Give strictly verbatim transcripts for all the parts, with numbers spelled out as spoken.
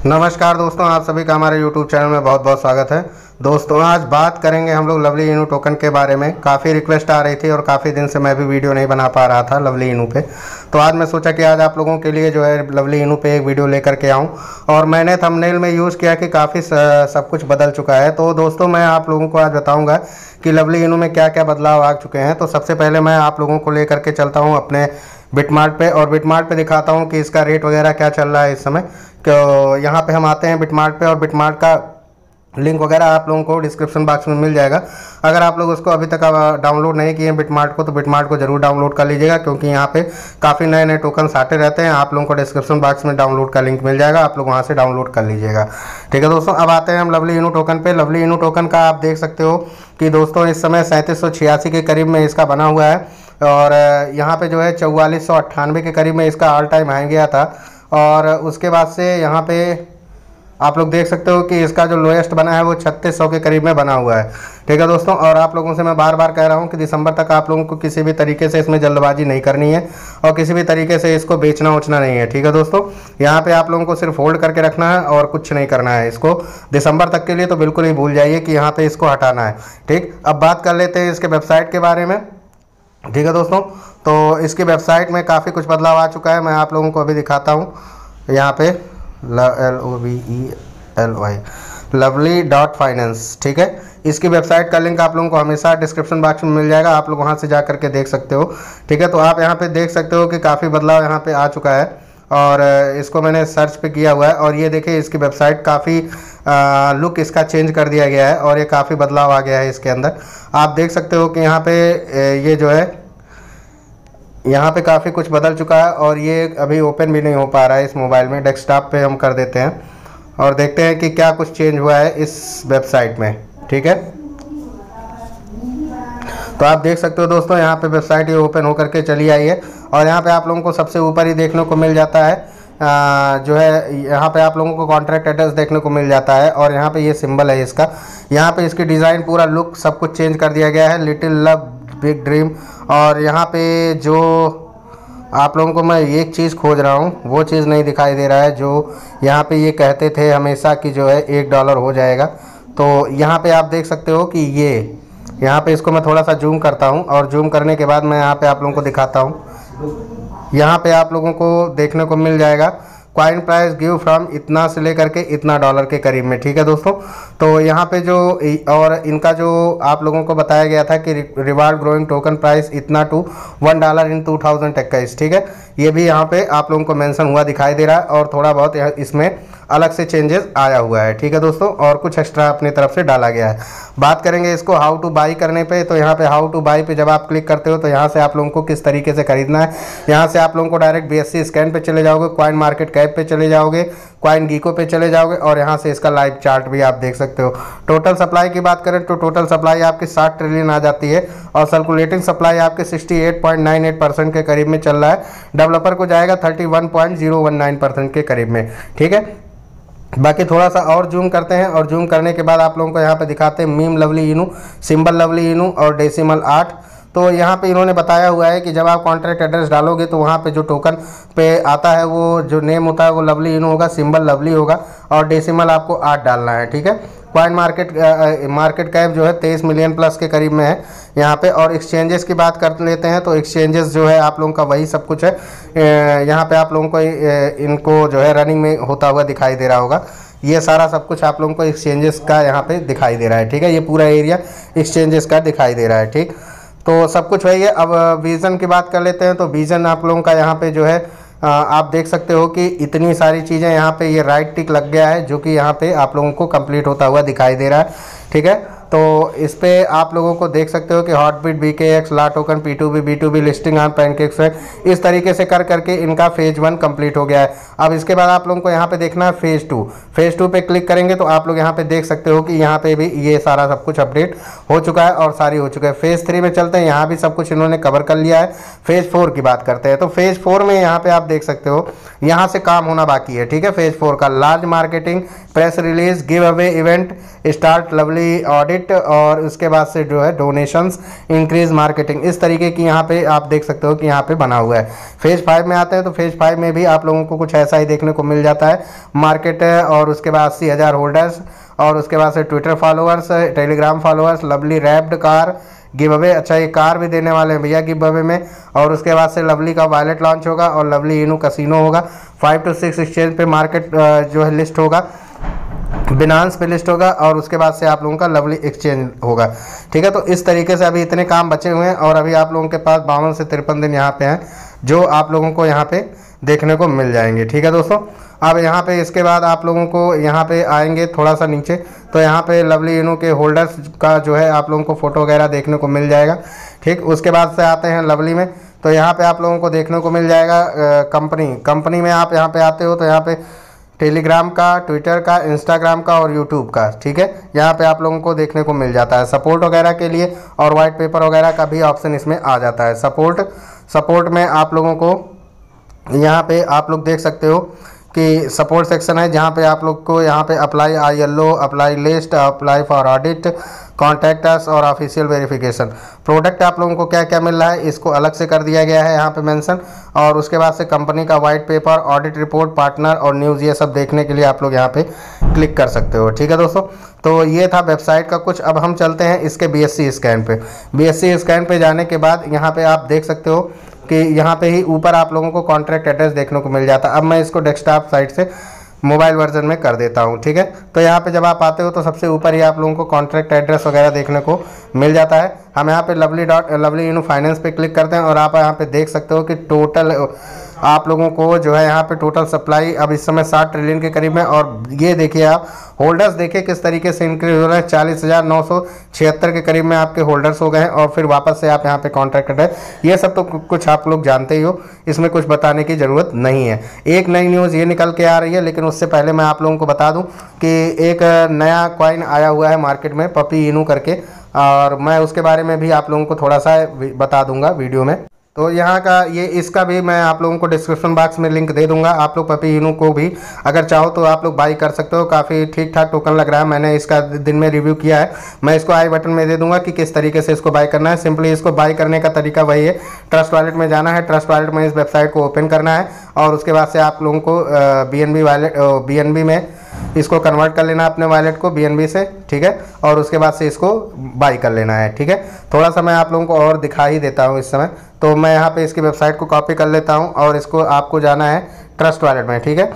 नमस्कार दोस्तों, आप सभी का हमारे यूट्यूब चैनल में बहुत बहुत स्वागत है। दोस्तों आज बात करेंगे हम लोग लवली इनू टोकन के बारे में। काफ़ी रिक्वेस्ट आ रही थी और काफ़ी दिन से मैं भी वीडियो नहीं बना पा रहा था लवली इनू पे, तो आज मैं सोचा कि आज आप लोगों के लिए जो है लवली इनू पे एक वीडियो लेकर के आऊँ। और मैंने थंबनेल में यूज़ किया कि काफ़ी सब कुछ बदल चुका है। तो दोस्तों मैं आप लोगों को आज बताऊँगा कि लवली इनू में क्या क्या बदलाव आ चुके हैं। तो सबसे पहले मैं आप लोगों को लेकर के चलता हूँ अपने बिटमार्ट पे और बिटमार्ट पे दिखाता हूँ कि इसका रेट वगैरह क्या चल रहा है इस समय। तो यहाँ पे हम आते हैं बिटमार्ट पे और बिटमार्ट का लिंक वगैरह आप लोगों को डिस्क्रिप्शन बॉक्स में मिल जाएगा। अगर आप लोग उसको अभी तक डाउनलोड नहीं किए हैं बिटमार्ट को, तो बिटमार्ट को जरूर डाउनलोड कर लीजिएगा, क्योंकि यहाँ पे काफ़ी नए नए टोकन्स आते रहते हैं। आप लोगों को डिस्क्रिप्शन बॉक्स में डाउनलोड का लिंक मिल जाएगा, आप लोग वहाँ से डाउनलोड कर लीजिएगा। ठीक है दोस्तों, अब आते हैं हम लवली इनू टोकन पे। लवली इनू टोकन का आप देख सकते हो कि दोस्तों इस समय सैंतीस सौ छियासी के करीब में इसका बना हुआ है और यहाँ पे जो है चौवालीस सौ अट्ठानवे के करीब में इसका ऑल टाइम हाई गया था। और उसके बाद से यहाँ पे आप लोग देख सकते हो कि इसका जो लोएस्ट बना है वो छत्तीस सौ के करीब में बना हुआ है। ठीक है दोस्तों, और आप लोगों से मैं बार बार कह रहा हूँ कि दिसंबर तक आप लोगों को किसी भी तरीके से इसमें जल्दबाजी नहीं करनी है और किसी भी तरीके से इसको बेचना उचना नहीं है। ठीक है दोस्तों, यहाँ पे आप लोगों को सिर्फ होल्ड करके रखना है और कुछ नहीं करना है। इसको दिसंबर तक के लिए तो बिल्कुल ही भूल जाइए कि यहाँ पे इसको हटाना है। ठीक, अब बात कर लेते हैं इसके वेबसाइट के बारे में। ठीक है दोस्तों, तो इसकी वेबसाइट में काफ़ी कुछ बदलाव आ चुका है। मैं आप लोगों को अभी दिखाता हूँ यहाँ पे L O V E L Y lovely dot finance. ठीक है, इसकी वेबसाइट का लिंक आप लोगों को हमेशा डिस्क्रिप्शन बॉक्स में मिल जाएगा, आप लोग वहाँ से जा करके देख सकते हो। ठीक है, तो आप यहाँ पे देख सकते हो कि काफ़ी बदलाव यहाँ पे आ चुका है और इसको मैंने सर्च पे किया हुआ है और ये देखिए इसकी वेबसाइट काफ़ी लुक इसका चेंज कर दिया गया है और ये काफ़ी बदलाव आ गया है इसके अंदर। आप देख सकते हो कि यहाँ पे ये जो है यहाँ पे काफ़ी कुछ बदल चुका है और ये अभी ओपन भी नहीं हो पा रहा है इस मोबाइल में। डेस्कटॉप पे हम कर देते हैं और देखते हैं कि क्या कुछ चेंज हुआ है इस वेबसाइट में। ठीक है, तो आप देख सकते हो दोस्तों यहाँ पे वेबसाइट ये ओपन होकर के चली आई है और यहाँ पे आप लोगों को सबसे ऊपर ही देखने को मिल जाता है आ, जो है यहाँ पे आप लोगों को कॉन्ट्रैक्ट एड्रेस देखने को मिल जाता है और यहाँ पे ये सिंबल है इसका। यहाँ पे इसकी डिज़ाइन पूरा लुक सब कुछ चेंज कर दिया गया है, लिटिल लव बिग ड्रीम। और यहाँ पे जो आप लोगों को मैं एक चीज़ खोज रहा हूँ वो चीज़ नहीं दिखाई दे रहा है, जो यहाँ पे ये कहते थे हमेशा कि जो है एक डॉलर हो जाएगा। तो यहाँ पे आप देख सकते हो कि ये यहाँ पे इसको मैं थोड़ा सा जूम करता हूँ और जूम करने के बाद मैं यहाँ पे आप लोगों को दिखाता हूँ। यहाँ पे आप लोगों को देखने को मिल जाएगा कॉइन प्राइस गिव फ्रॉम इतना से लेकर के इतना डॉलर के करीब में। ठीक है दोस्तों, तो यहाँ पे जो और इनका जो आप लोगों को बताया गया था कि रिवार्ड ग्रोइंग टोकन प्राइस इतना two one dollar in two thousand इक्कीस। ठीक है, ये भी यहाँ पे आप लोगों को मेंशन हुआ दिखाई दे रहा है और थोड़ा बहुत इसमें अलग से चेंजेस आया हुआ है। ठीक है दोस्तों, और कुछ एक्स्ट्रा अपनी तरफ से डाला गया है। बात करेंगे इसको हाउ टू बाई करने पे, तो यहाँ पे हाउ टू बाई पे जब आप क्लिक करते हो तो यहाँ से आप लोगों को किस तरीके से खरीदना है, यहाँ से आप लोगों को direct B S C scan पे चले जाओगे, कॉइन मार्केट कैप पे चले जाओगे, कॉइन गीको पे चले जाओगे और यहाँ से इसका लाइव चार्ट भी आप देख सकते हो। टोटल सप्लाई की बात करें तो टोटल सप्लाई आपकी साठ ट्रिलियन आ जाती है और सर्कुलेटिंग सप्लाई आपके अड़सठ पॉइंट नाइन एट परसेंट के करीब में चल रहा है। डेवलपर को जाएगा इकतीस point zero one nine percent के करीब में। ठीक है, बाकी थोड़ा सा और जूम करते हैं और जूम करने के बाद आप लोगों को यहाँ पे दिखाते हैं meme lovely inu, symbol lovely inu और डेसिमल आठ। तो यहाँ पे इन्होंने बताया हुआ है कि जब आप कॉन्ट्रैक्ट एड्रेस डालोगे तो वहाँ पे जो टोकन पे आता है वो जो नेम होता है वो लवली इनू होगा, सिंबल लवली होगा और डेसिमल आपको आठ डालना है। ठीक है, कॉइन मार्केट मार्केट कैप जो है तेईस मिलियन प्लस के करीब में है यहाँ पे। और एक्सचेंजेस की बात कर लेते हैं तो एक्सचेंजेस जो है आप लोगों का वही सब कुछ है। यहाँ पे आप लोगों को इनको जो है रनिंग में होता हुआ दिखाई दे रहा होगा। ये सारा सब कुछ आप लोगों को एक्सचेंजेस का यहाँ पे दिखाई दे रहा है। ठीक है, ये पूरा एरिया एक्सचेंजेस का दिखाई दे रहा है। ठीक, तो सब कुछ वही है। अब विज़न की बात कर लेते हैं तो विज़न आप लोगों का यहाँ पे जो है आप देख सकते हो कि इतनी सारी चीज़ें यहाँ पे ये राइट टिक लग गया है, जो कि यहाँ पे आप लोगों को कंप्लीट होता हुआ दिखाई दे रहा है। ठीक है, तो इस पे आप लोगों को देख सकते हो कि Hotbit, B K X, la token, P two B, B two B listing on pancakes है। इस तरीके से कर करके इनका फेज वन कंप्लीट हो गया है। अब इसके बाद आप लोगों को यहाँ पे देखना है फेज़ टू। फेज़ टू पे क्लिक करेंगे तो आप लोग यहाँ पे देख सकते हो कि यहाँ पे भी ये सारा सब कुछ अपडेट हो चुका है और सारी हो चुका है। फेज़ थ्री में चलते हैं, यहाँ भी सब कुछ इन्होंने कवर कर लिया है। फेज़ फोर की बात करते हैं तो फेज़ फोर में यहाँ पे आप देख सकते हो यहाँ से काम होना बाकी है। ठीक है, फेज़ फोर का large marketing, press release, give away event, start lovely audit, audit और उसके बाद से जो है डोनेशंस, इंक्रीज मार्केटिंग, इस तरीके की यहाँ पे आप देख सकते हो कि यहाँ पे बना हुआ है। फेज फाइव में आते हैं तो फेज फाइव में भी आप लोगों को कुछ ऐसा ही देखने को मिल जाता है। मार्केट और उसके बाद अस्सी हज़ार होल्डर्स और उसके बाद से Twitter followers, Telegram followers, lovely wrapped car give away, अच्छा ये कार भी देने वाले हैं भैया गिव अवे में। और उसके बाद से लवली का वॉलेट लॉन्च होगा और लवली इनू कसिनो होगा। फाइव टू सिक्स एक्सचेंज पे मार्केट जो है लिस्ट होगा, बिनांस पे लिस्ट होगा और उसके बाद से आप लोगों का लवली एक्सचेंज होगा। ठीक है, तो इस तरीके से अभी इतने काम बचे हुए हैं और अभी आप लोगों के पास बावन से तिरपन दिन यहाँ पे हैं जो आप लोगों को यहाँ पे देखने को मिल जाएंगे। ठीक है दोस्तों, अब यहाँ पे इसके बाद आप लोगों को यहाँ पे आएंगे थोड़ा सा नीचे तो यहाँ पे लवली इनू के होल्डर्स का जो है आप लोगों को फ़ोटो वगैरह देखने को मिल जाएगा। ठीक, उसके बाद से आते हैं लवली में तो यहाँ पे आप लोगों को देखने को मिल जाएगा कंपनी कंपनी में आप यहाँ पे आते हो तो यहाँ पे टेलीग्राम का, ट्विटर का, इंस्टाग्राम का और यूट्यूब का। ठीक है, यहाँ पे आप लोगों को देखने को मिल जाता है सपोर्ट वगैरह के लिए और वाइट पेपर वगैरह का भी ऑप्शन इसमें आ जाता है। सपोर्ट सपोर्ट में आप लोगों को यहाँ पे आप लोग देख सकते हो कि सपोर्ट सेक्शन है जहाँ पे आप लोग को यहाँ पे apply I L O, apply list, apply for audit, contact us और ऑफिशियल वेरिफिकेशन। प्रोडक्ट आप लोगों को क्या क्या मिल रहा है इसको अलग से कर दिया गया है यहाँ पे मेंशन। और उसके बाद से कंपनी का white paper, audit report, partner और न्यूज़, ये सब देखने के लिए आप लोग यहाँ पे क्लिक कर सकते हो। ठीक है दोस्तों, तो ये था वेबसाइट का कुछ। अब हम चलते हैं इसके बी एस सी स्कैन पे। बी एस सी स्कैन पे जाने के बाद यहाँ पे आप देख सकते हो कि यहाँ पे ही ऊपर आप लोगों को कॉन्ट्रैक्ट एड्रेस देखने को मिल जाता है। अब मैं इसको डेस्कटॉप साइट से मोबाइल वर्जन में कर देता हूँ। ठीक है, तो यहाँ पे जब आप आते हो तो सबसे ऊपर ही आप लोगों को कॉन्ट्रैक्ट एड्रेस वगैरह देखने को मिल जाता है। हम यहाँ पे lovely dot lovely inu finance पे क्लिक करते हैं और आप यहाँ पे देख सकते हो कि टोटल आप लोगों को जो है यहाँ पे टोटल सप्लाई अब इस समय सात ट्रिलियन के करीब है। और ये देखिए आप होल्डर्स देखिए किस तरीके से इंक्रीज हो रहे हैं, चालीस हज़ार नौ सौ छिहत्तर के करीब में आपके होल्डर्स हो गए हैं। और फिर वापस से आप यहाँ पे कॉन्ट्रैक्ट है, ये सब तो कुछ आप लोग जानते ही हो, इसमें कुछ बताने की ज़रूरत नहीं है। एक नई न्यूज़ ये निकल के आ रही है, लेकिन उससे पहले मैं आप लोगों को बता दूँ कि एक नया कॉइन आया हुआ है मार्केट में पपी इनू करके, और मैं उसके बारे में भी आप लोगों को थोड़ा सा बता दूंगा वीडियो में। तो यहाँ का ये इसका भी मैं आप लोगों को डिस्क्रिप्शन बॉक्स में लिंक दे दूंगा। आप लोग पपी इनू को भी अगर चाहो तो आप लोग बाई कर सकते हो। काफ़ी ठीक ठाक टोकन लग रहा है, मैंने इसका दिन में रिव्यू किया है। मैं इसको आई बटन में दे दूंगा कि किस तरीके से इसको बाई करना है। सिंपली इसको बाई करने का तरीका वही है, ट्रस्ट वॉलेट में जाना है, ट्रस्ट वॉलेट में इस वेबसाइट को ओपन करना है और उसके बाद से आप लोगों को B N B wallet B N B में इसको कन्वर्ट कर लेना अपने वॉलेट को बी एन बी से। ठीक है, और उसके बाद से इसको बाई कर लेना है। ठीक है, थोड़ा सा मैं आप लोगों को और दिखा ही देता हूँ इस समय। तो मैं यहाँ पे इसकी वेबसाइट को कॉपी कर लेता हूँ और इसको आपको जाना है ट्रस्ट वॉलेट में। ठीक है,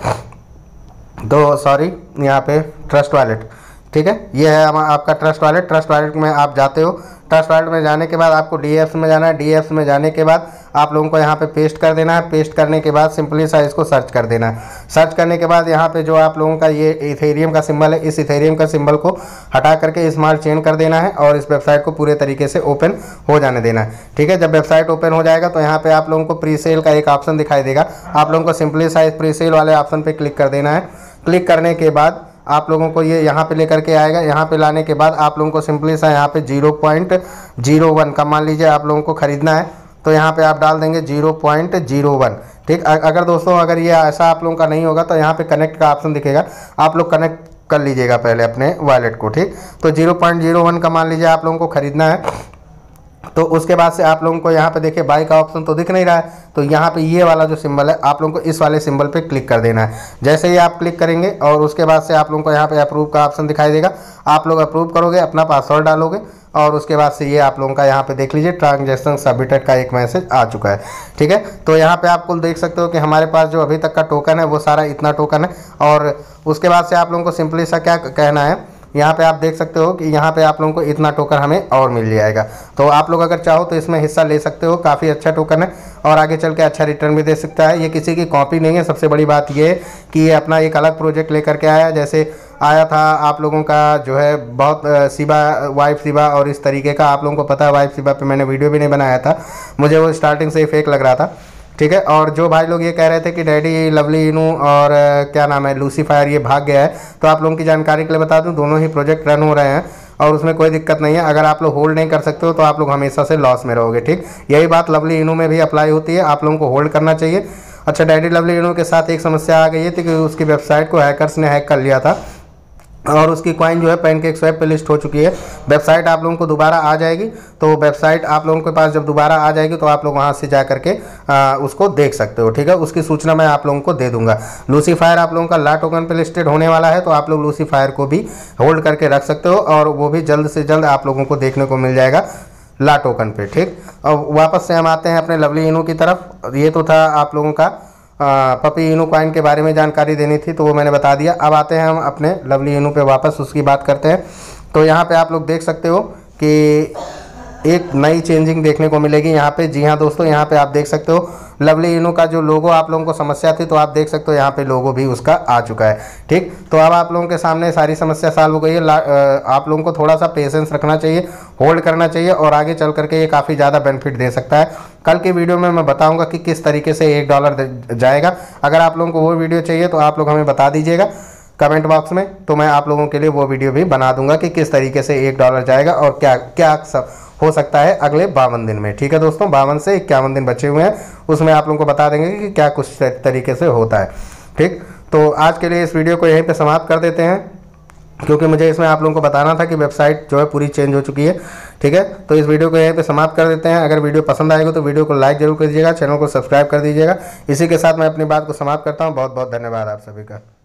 तो सॉरी यहाँ पे ट्रस्ट वॉलेट, ठीक है, ये है आपका ट्रस्ट वॉलेट। ट्रस्ट वॉलेट में आप जाते हो, ट्रस्ट वॉलेट में जाने के बाद आपको डी एफ में जाना है। डी एफ में जाने के बाद आप लोगों को यहाँ पे पेस्ट कर देना है। पेस्ट करने के बाद सिंपली सा इसको सर्च कर देना है। सर्च करने के बाद यहाँ पे जो आप लोगों का ये इथेरियम का सिंबल है, इस इथेरियम का सिंबल को हटा करके स्मार्ट चेन कर देना है और इस वेबसाइट को पूरे तरीके से ओपन हो जाने देना है। ठीक है, जब वेबसाइट ओपन हो जाएगा तो यहाँ पे आप लोगों को प्री सेल का एक ऑप्शन दिखाई देगा। आप लोगों को सिंपली सा इस प्री सेल वाले ऑप्शन पर क्लिक कर देना है। क्लिक करने के बाद आप लोगों को ये यहाँ पे लेकर के आएगा। यहाँ पे लाने के बाद आप लोगों को सिंपली सा यहाँ पे जीरो पॉइंट जीरो वन का मान लीजिए आप लोगों को ख़रीदना है, तो यहाँ पे आप डाल देंगे जीरो पॉइंट जीरो वन। ठीक, अगर दोस्तों अगर ये ऐसा आप लोगों का नहीं होगा तो यहाँ पे कनेक्ट का ऑप्शन दिखेगा, आप लोग कनेक्ट कर लीजिएगा पहले अपने वॉलेट को। ठीक, तो जीरो पॉइंट जीरो वन का मान लीजिए आप लोगों को ख़रीदना है। तो उसके बाद से आप लोगों को यहाँ पे देखिए बाई का ऑप्शन तो दिख नहीं रहा है, तो यहाँ पे ये वाला जो सिंबल है आप लोगों को इस वाले सिंबल पे क्लिक कर देना है। जैसे ही आप क्लिक करेंगे और उसके बाद से आप लोगों को यहाँ पे अप्रूव का ऑप्शन दिखाई देगा। आप लोग अप्रूव करोगे, अपना पासवर्ड डालोगे और उसके बाद से ये आप लोगों का यहाँ पे देख लीजिए ट्रांजैक्शन सबमिटेड का एक मैसेज आ चुका है। ठीक है, तो यहाँ पे आप कुल देख सकते हो कि हमारे पास जो अभी तक का टोकन है वो सारा इतना टोकन है। और उसके बाद से आप लोगों को सिंपली सा क्या कहना है, यहाँ पे आप देख सकते हो कि यहाँ पे आप लोगों को इतना टोकन हमें और मिल जाएगा। तो आप लोग अगर चाहो तो इसमें हिस्सा ले सकते हो, काफ़ी अच्छा टोकन है और आगे चल के अच्छा रिटर्न भी दे सकता है। ये किसी की कॉपी नहीं है। सबसे बड़ी बात ये है कि ये अपना एक अलग प्रोजेक्ट लेकर के आया, जैसे आया था आप लोगों का जो है बहुत शिबा वाइफ शिबा और इस तरीके का। आप लोगों को पता है वाइफ शिबा पे मैंने वीडियो भी नहीं बनाया था, मुझे वो स्टार्टिंग से ही फेक लग रहा था। ठीक है, और जो भाई लोग ये कह रहे थे कि डैडी लवली इनू और क्या नाम है लूसीफायर ये भाग गया है, तो आप लोगों की जानकारी के लिए बता दूं दोनों ही प्रोजेक्ट रन हो रहे हैं और उसमें कोई दिक्कत नहीं है। अगर आप लोग होल्ड नहीं कर सकते हो तो आप लोग हमेशा से लॉस में रहोगे। ठीक, यही बात लवली इनू में भी अप्लाई होती है, आप लोगों को होल्ड करना चाहिए। अच्छा, डैडी लवली इनू के साथ एक समस्या आ गई थी कि उसकी वेबसाइट को हैकर्स ने हैक कर लिया था और उसकी कॉइन जो है पैनकेक स्वैप पे लिस्ट हो चुकी है। वेबसाइट आप लोगों को दोबारा आ जाएगी, तो वेबसाइट आप लोगों के पास जब दोबारा आ जाएगी तो आप लोग वहां से जा करके आ, उसको देख सकते हो, ठीक है। उसकी सूचना मैं आप लोगों को दे दूंगा। लूसीफायर आप लोगों का ला टोकन पे लिस्टेड होने वाला है, तो आप लोग लूसीफायर को भी होल्ड करके रख सकते हो और वो भी जल्द से जल्द आप लोगों को देखने को मिल जाएगा ला टोकन पे, ठीक। और वापस से हम आते हैं अपने लवली इनू की तरफ। ये तो था आप लोगों का पपी इनू कॉइन के बारे में जानकारी देनी थी, तो वो मैंने बता दिया। अब आते हैं हम अपने लवली इनू पे वापस उसकी बात करते हैं। तो यहाँ पे आप लोग देख सकते हो कि एक नई चेंजिंग देखने को मिलेगी यहाँ पे। जी हाँ दोस्तों, यहाँ पे आप देख सकते हो लवली इनू का जो लोगो आप लोगों को समस्या थी, तो आप देख सकते हो यहाँ पे लोगो भी उसका आ चुका है, ठीक। तो अब आप लोगों के सामने सारी समस्या सॉल्व हो गई है। आप लोगों को थोड़ा सा पेशेंस रखना चाहिए, होल्ड करना चाहिए और आगे चल करके ये काफ़ी ज़्यादा बेनिफिट दे सकता है। कल की वीडियो में मैं बताऊँगा कि किस तरीके से एक डॉलर जाएगा। अगर आप लोगों को वो वीडियो चाहिए तो आप लोग हमें बता दीजिएगा कमेंट बॉक्स में, तो मैं आप लोगों के लिए वो वीडियो भी बना दूंगा कि किस तरीके से एक डॉलर जाएगा और क्या क्या सब हो सकता है अगले बावन दिन में, ठीक है दोस्तों। बावन से इक्यावन दिन बचे हुए हैं, उसमें आप लोगों को बता देंगे कि क्या कुछ तरीके से होता है, ठीक। तो आज के लिए इस वीडियो को यहीं पे समाप्त कर देते हैं, क्योंकि मुझे इसमें आप लोगों को बताना था कि वेबसाइट जो है पूरी चेंज हो चुकी है, ठीक है। तो इस वीडियो को यहीं पे समाप्त कर देते हैं। अगर वीडियो पसंद आएगा तो वीडियो को लाइक जरूर कर दीजिएगा, चैनल को सब्सक्राइब कर दीजिएगा। इसी के साथ मैं अपनी बात को समाप्त करता हूँ। बहुत बहुत धन्यवाद आप सभी का।